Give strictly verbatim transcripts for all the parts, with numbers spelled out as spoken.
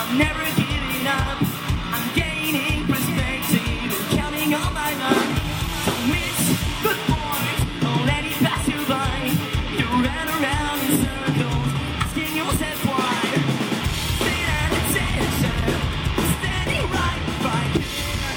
I'm never giving up. I'm gaining perspective and counting all my luck. Don't miss good boys, don't let it pass you by. You ran around in circles, asking yourself why. Stay at attention, standing right by here.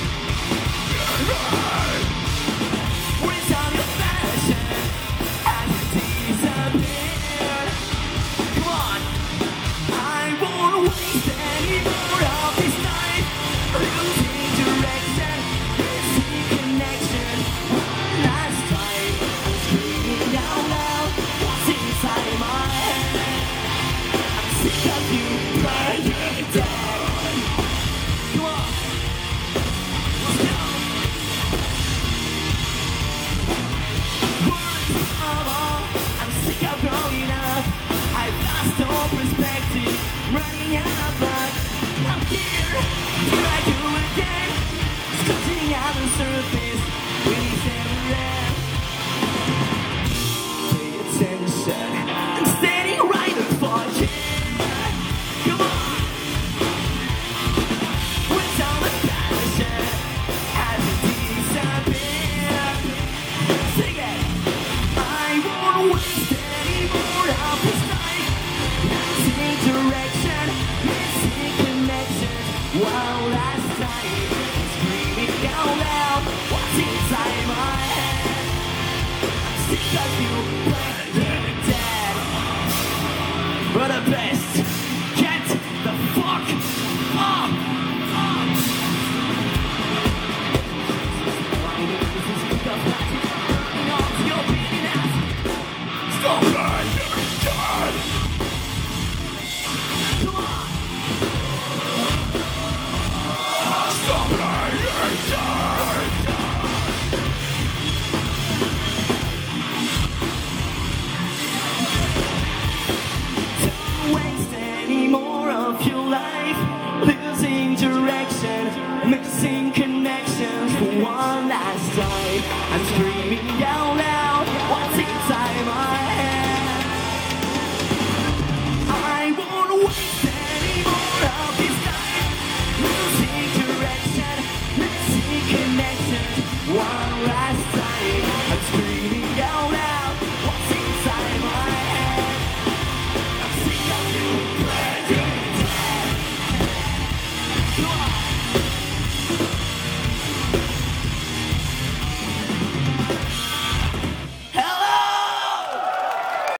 Where's all your passion as it disappeared? Come on, I won't waste any more of this night. Losing direction, missing connection. One last time, I'm screaming out loud what's inside my head. I'm sick of you playing dead. Come on, let's go. Words of all, I'm sick of growing up. I've lost all perspective, running out of luck. I'm here, here I go again, scratching out the surface, waiting for end. Pay attention, I'm standing right in front of you. Come on, where's all the passion as it disappeared? Sing it. I won't waste any more of this night. Losing direction, missing connections. One last time, screaming out loud what's inside my head. I'm sick of you playing dead. For the best, get the fuck up. Stop lying, God! Come on! Stop lying, God! Don't waste any more of your life. Losing direction, missing connections. For one last time, I'm screaming out loud what's inside my head. I won't waste any more of this time. Losing direction, missing connections. One last time, I'm screaming out loud what's inside my head. I'm sick of you playing dead. Come on.